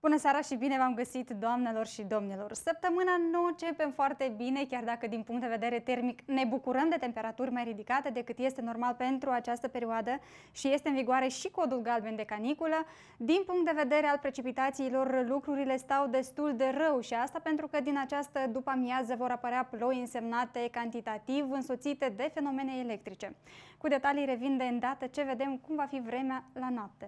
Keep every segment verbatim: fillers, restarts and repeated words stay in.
Bună seara și bine v-am găsit, doamnelor și domnilor! Săptămâna nu începem foarte bine, chiar dacă din punct de vedere termic ne bucurăm de temperaturi mai ridicate decât este normal pentru această perioadă și este în vigoare și codul galben de caniculă. Din punct de vedere al precipitațiilor, lucrurile stau destul de rău și asta pentru că din această după-amiază vor apărea ploi însemnate cantitativ, însoțite de fenomene electrice. Cu detalii revin de îndată ce vedem cum va fi vremea la noapte.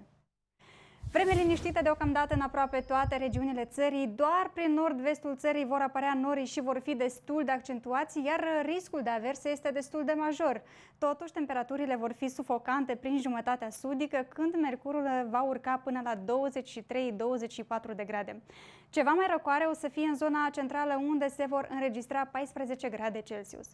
Vreme liniștită deocamdată în aproape toate regiunile țării, doar prin nord-vestul țării vor apărea norii și vor fi destul de accentuați, iar riscul de averse este destul de major. Totuși, temperaturile vor fi sufocante prin jumătatea sudică, când mercurul va urca până la douăzeci și trei douăzeci și patru de grade. Ceva mai răcoare o să fie în zona centrală, unde se vor înregistra paisprezece grade Celsius.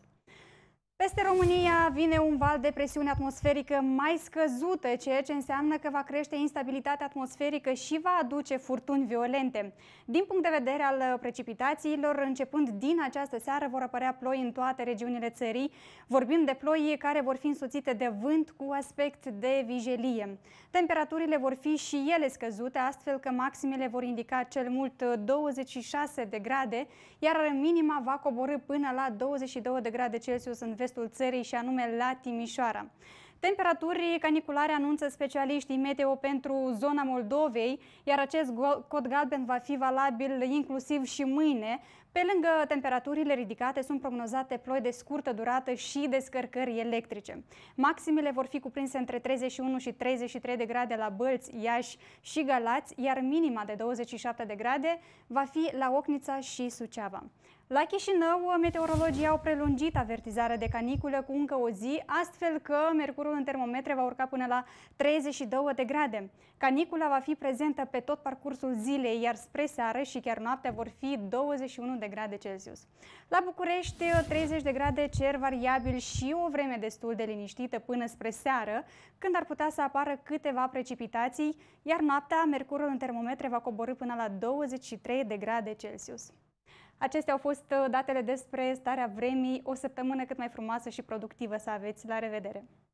Peste România vine un val de presiune atmosferică mai scăzută, ceea ce înseamnă că va crește instabilitatea atmosferică și va aduce furtuni violente. Din punct de vedere al precipitațiilor, începând din această seară vor apărea ploi în toate regiunile țării. Vorbim de ploi care vor fi însoțite de vânt cu aspect de vijelie. Temperaturile vor fi și ele scăzute, astfel că maximele vor indica cel mult douăzeci și șase de grade, iar minima va coborî până la douăzeci și două de grade Celsius în vestul țării, și anume la Timișoara. Temperaturi caniculare anunță specialiștii meteo pentru zona Moldovei, iar acest cod galben va fi valabil inclusiv și mâine. Pe lângă temperaturile ridicate, sunt prognozate ploi de scurtă durată și descărcări electrice. Maximele vor fi cuprinse între treizeci și unu și treizeci și trei de grade la Bălți, Iași și Galați, iar minima de douăzeci și șapte de grade va fi la Ocnița și Suceava. La Chișinău, meteorologii au prelungit avertizarea de caniculă cu încă o zi, astfel că mercurul în termometre va urca până la treizeci și două de grade. Canicula va fi prezentă pe tot parcursul zilei, iar spre seară și chiar noaptea vor fi douăzeci și unu de grade Celsius. La București, treizeci de grade, cer variabil și o vreme destul de liniștită până spre seară, când ar putea să apară câteva precipitații, iar noaptea mercurul în termometre va coborî până la douăzeci și trei de grade Celsius. Acestea au fost datele despre starea vremii. O săptămână cât mai frumoasă și productivă să aveți. La revedere!